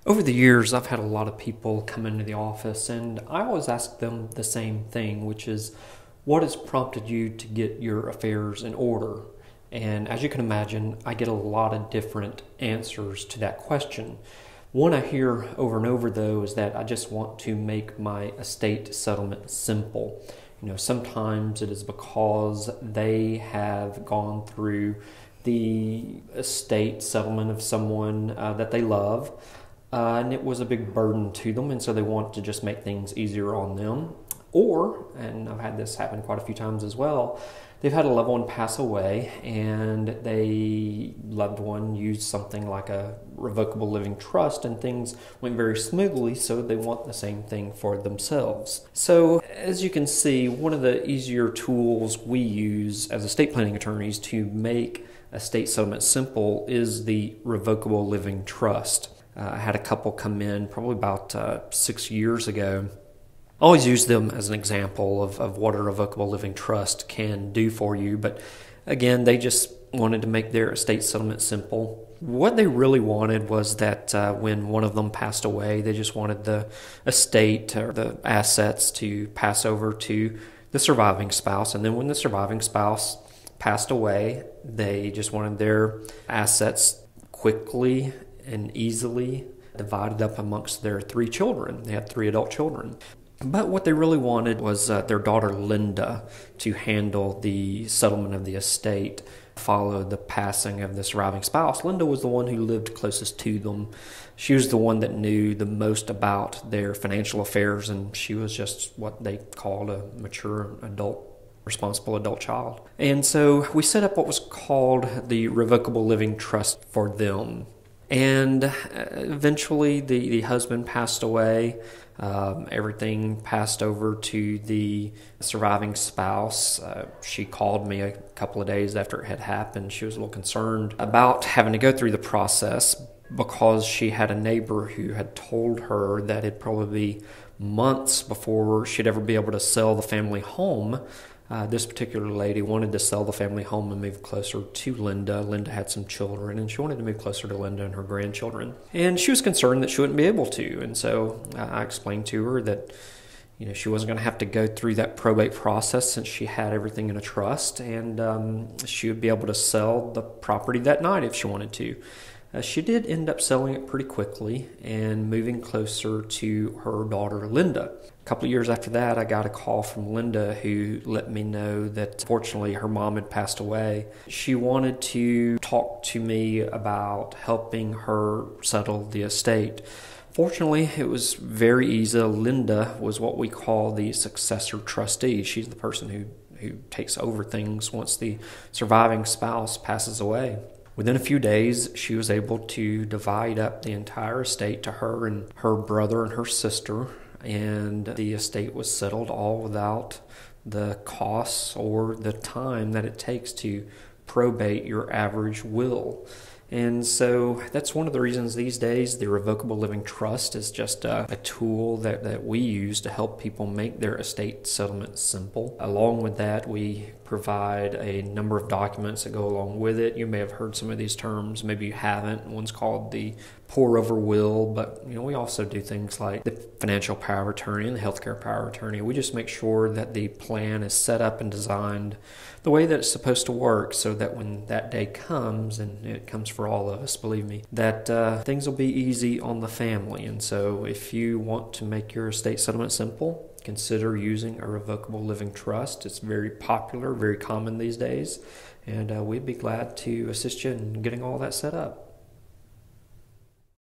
Over the years, I've had a lot of people come into the office, and I always ask them the same thing, which is, what has prompted you to get your affairs in order? And as you can imagine, I get a lot of different answers to that question. One I hear over and over, though, is that I just want to make my estate settlement simple. Sometimes it is because they have gone through the estate settlement of someone that they love. And it was a big burden to them, and so they want to just make things easier on them. Or, and I've had this happen quite a few times as well, they've had a loved one pass away, and they loved one used something like a revocable living trust, and things went very smoothly, so they want the same thing for themselves. So, as you can see, one of the easier tools we use as estate planning attorneys to make estate settlement simple is the revocable living trust. I had a couple come in probably about 6 years ago. I always use them as an example of what a revocable living trust can do for you, but again, they just wanted to make their estate settlement simple. What they really wanted was that when one of them passed away, they just wanted the estate or the assets to pass over to the surviving spouse, and then when the surviving spouse passed away, they just wanted their assets quickly and easily divided up amongst their 3 children. They had 3 adult children. But what they really wanted was their daughter Linda to handle the settlement of the estate following the passing of the surviving spouse. Linda was the one who lived closest to them. She was the one that knew the most about their financial affairs, and she was just what they called a mature adult, responsible adult child. And so we set up what was called the Revocable Living Trust for them. And eventually the husband passed away. Everything passed over to the surviving spouse. She called me a couple of days after it had happened. She was a little concerned about having to go through the process because she had a neighbor who had told her that it'd probably be months before she'd ever be able to sell the family home. This particular lady wanted to sell the family home and move closer to Linda. Linda had some children, and she wanted to move closer to Linda and her grandchildren. And she was concerned that she wouldn't be able to. And so I explained to her that she wasn't going to have to go through that probate process since she had everything in a trust, and she would be able to sell the property that night if she wanted to. She did end up selling it pretty quickly and moving closer to her daughter Linda. A couple of years after that, I got a call from Linda who let me know that fortunately her mom had passed away. She wanted to talk to me about helping her settle the estate. Fortunately, it was very easy. Linda was what we call the successor trustee. She's the person who takes over things once the surviving spouse passes away. Within a few days, she was able to divide up the entire estate to her and her brother and her sister, and the estate was settled all without the costs or the time that it takes to probate your average will. And so that's one of the reasons these days the Revocable Living Trust is just a tool that we use to help people make their estate settlement simple. Along with that, we provide a number of documents that go along with it. You may have heard some of these terms, maybe you haven't. One's called the pour-over will, but we also do things like the financial power of attorney and the healthcare power of attorney. We just make sure that the plan is set up and designed the way that it's supposed to work, so that when that day comes, and it comes for all of us, believe me, that things will be easy on the family. And so if you want to make your estate settlement simple, consider using a revocable living trust. It's very popular, very common these days, and we'd be glad to assist you in getting all that set up.